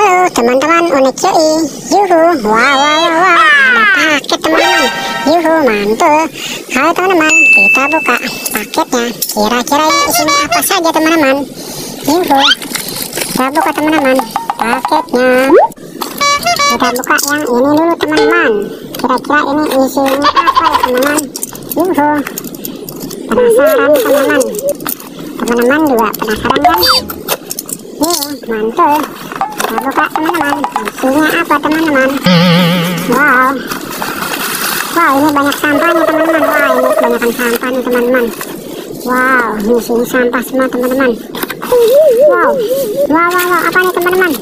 Halo teman-teman unik cuy. Yuhu, wow, ada paket teman-teman. Yuhu, mantul. Halo teman-teman, kita buka paketnya. Kira-kira ini isinya apa saja teman-teman? Yuhu, kita buka teman-teman paketnya. Kita buka yang ini dulu teman-teman. Kira-kira ini isinya apa ya teman-teman? Yuhu, penasaran teman-teman. Teman-teman juga penasaran kan? Mantul. Kita buka teman-teman, isinya apa teman-teman? Wow, ini banyak sampahnya teman-teman. Ini kebanyakan sampah nih teman-teman. Wow, ini isinya sampah semua teman-teman. Wow, apa nih teman-teman?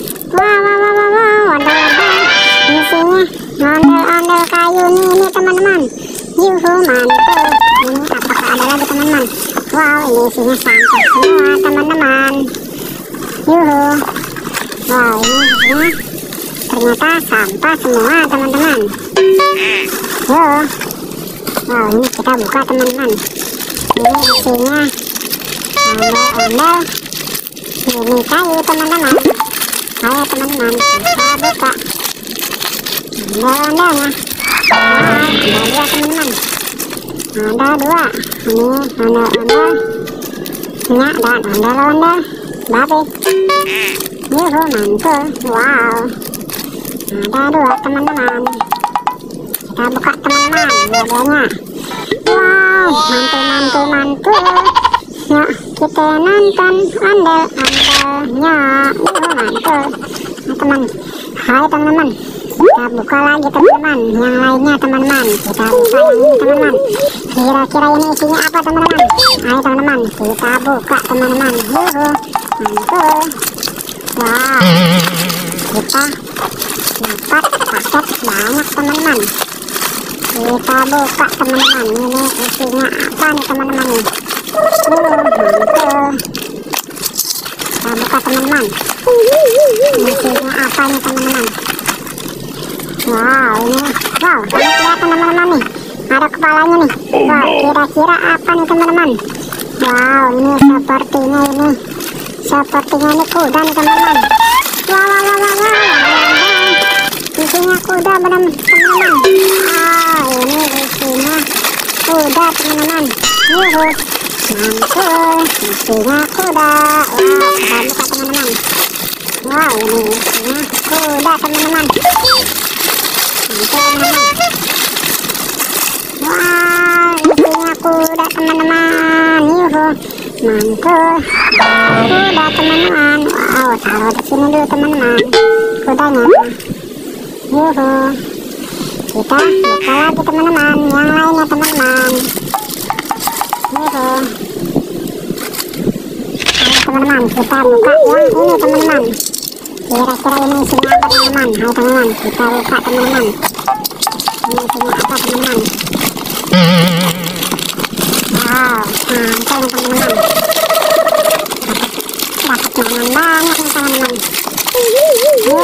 Wow, ada isinya ondel-ondel kayu ini teman-teman. Yuhu, mantul. Ini apakah ada lagi teman-teman? Wow, ini isinya sampah semua teman-teman. Yuhu, wow, ini ternyata sampah semua teman-teman. Wow, ini kita buka teman-teman. Ini isinya ondel-ondel ini kayu teman-teman. Ayo teman-teman, kita buka ondel-ondelnya. Ada dua teman-teman. Ada dua. Ini ondel-ondel nya dan ondel-ondel babi. Yuhu, mantul. Wow, ada dua teman-teman. Kita buka teman-teman dua-duanya. Wow, mantul. Yuk kita nonton ondel-ondelnya. Yuhu, mantul. Nah, teman, hai teman-teman, kita buka lagi teman-teman yang lainnya teman-teman. Kita buka yang ini teman-teman. Kira-kira ini isinya apa teman-teman? Ayo teman-teman, kita buka teman-teman. Yuhu, mantul. Wow, kita dapat paket banyak teman-teman. Kita buka teman-teman. Ini isinya apa nih teman-teman? Mantul. Kita buka teman-teman. Isinya apa nih teman-teman? Wow, kelihatan teman-teman nih. Ada kepalanya nih. Wow, kira-kira apa nih teman-teman? Wow, ini sepertinya ini kuda nih teman-teman. Wow, isinya kuda teman-teman. Ini isinya kuda teman-teman. Yuhu, mantul. Isinya kuda. Wow, kita buka teman-teman. Wow, ini isinya kuda teman-teman. Mantul teman-teman. Wow, isinya kuda teman-teman. Yuhu, mantul. Kuda teman-teman. Wow, taruh di sini dulu teman-teman kudanya. Yuhu, kita buka lagi teman-teman yang lainnya teman-teman. Yuhu, ayo teman-teman, kita buka yang ini teman-teman. Kira-kira ini isinya apa teman-teman? Ayo teman-teman, kita buka teman-teman. Ini isinya apa teman-teman? Wow, mantul teman-teman. Dapat mainan banyak nih teman-teman. Yuhu,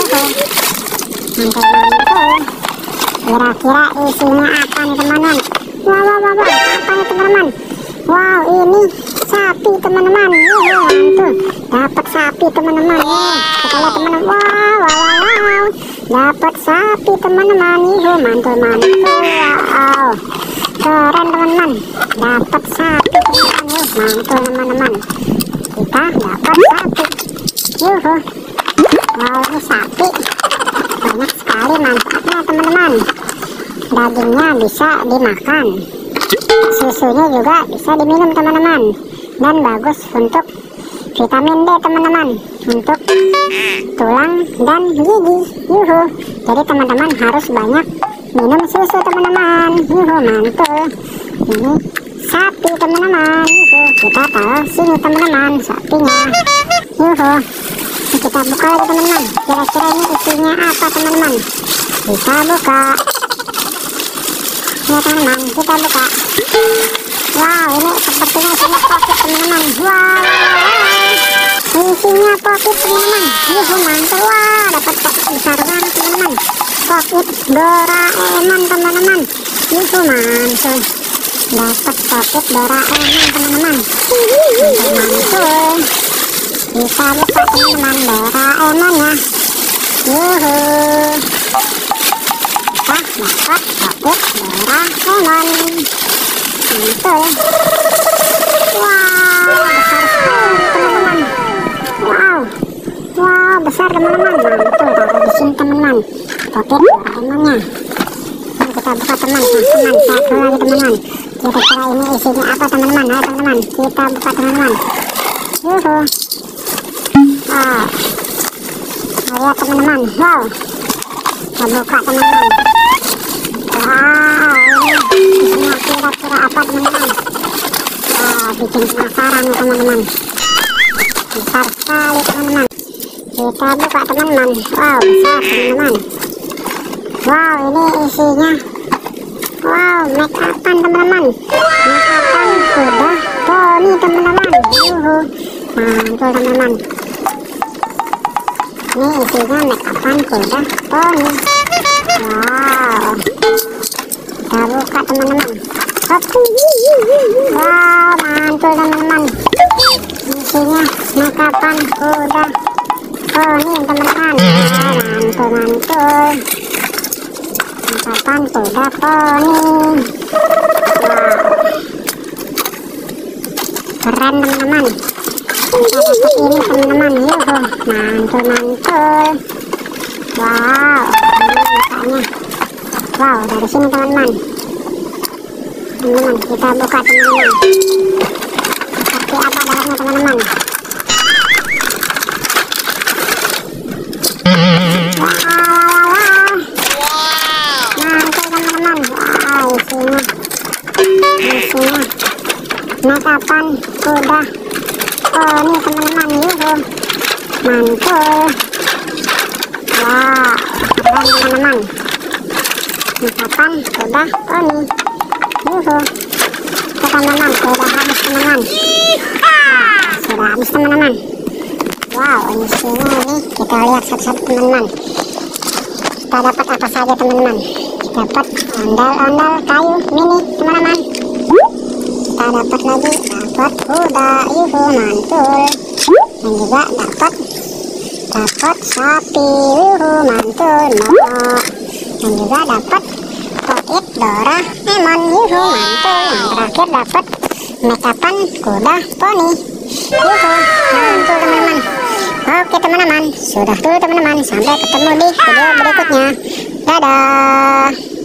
mantul. Kira-kira isinya apa nih teman-teman? Wow, apa nih teman-teman? Wow, ini sapi teman-teman. Yuhu, mantul. Dapat sapi teman-teman. Kita lihat teman-teman. Wow, dapat sapi teman-teman. Yuhu, mantul. Wow, keren teman-teman. Dapat sapi teman-teman. Mantul teman-teman. Kita dapat sapi. Yuhu, wow, ini sapi banyak sekali manfaatnya teman-teman. Dagingnya bisa dimakan, susunya juga bisa diminum teman-teman, dan bagus untuk vitamin D teman-teman, untuk tulang dan gigi. Yuhu, jadi teman-teman harus banyak minum susu teman-teman. Yuhu, mantul. Ini sapi teman-teman. Yuhu, kita taruh sini teman-teman sapinya. Yuhu, kita buka lagi teman-teman. Kira-kira ini isinya apa teman-teman? Kita buka. Ya teman-teman, kita buka. Wow, ini sepertinya isinya pocket teman-teman. Wow, isinya pocket teman-teman. Yuhu, mantul. Wah, dapat pocket besar banget teman-teman. Pocket Doraemon teman-teman. Yuhu, mantul. Dapat pocket Doraemon teman-teman. Mantul. Bisa buka teman-teman Doraemon ya. dapat Pocket Doraemon. Mantul. Wow, besar sekali teman-teman. Wow, besar teman-teman. Mantul, taruh di sini teman-teman. Pocket Doraemonnya. Ini kita buka teman. Teman, satu lagi teman-teman. Kira-kira ini isinya apa teman-teman? Ayo teman-teman, kita buka teman-teman. Yuhu. Wow. Lihat teman-teman. Wow. Kita buka teman-teman. Wow, ini isinya kira-kira apa teman-teman? Wow, bikin penasaran ya teman-teman. Besar sekali teman-teman. Kita buka teman-teman. Wow, besar teman-teman. Wow, ini isinya. Wow, make upan teman-teman. Make upan kuda poni teman-teman. Yuhu. Mantul teman-teman. Ini isinya make upan kuda poni. Wow. Kita buka teman-teman. Wow, mantul teman-teman. Isinya make upan kuda poni teman-teman. Mantul. Kapan kuda poni. Wow, keren teman-teman. Kita dapat ini teman-teman. Yuhu, mantul. Wow, ini bukanya. Wow, dari sini teman-teman. Kita buka teman-teman. Seperti apa dalamnya teman-teman? Isinya make upan kuda poni teman-teman. Yuhu, mantul. Wow, keren teman-teman. Make upan kuda poni. Yuhu. Oke teman-teman, sudah habis teman-teman. Sudah habis teman-teman. Wow, isinya ini kita lihat satu-satu teman-teman. Kita dapat apa saja teman-teman? Dapat ondel-ondel kayu mini teman-teman. Kita dapat lagi kuda. Yuhu, mantul. Dan juga dapat sapi. Yuhu, mantul. Dan juga dapat Pocket Doraemon. Yuhu, mantul. Yang terakhir dapat make upan kuda poni. Yuhu, mantul teman-teman. Oke teman-teman, sudah dulu teman-teman. Sampai ketemu di video berikutnya. Dadah.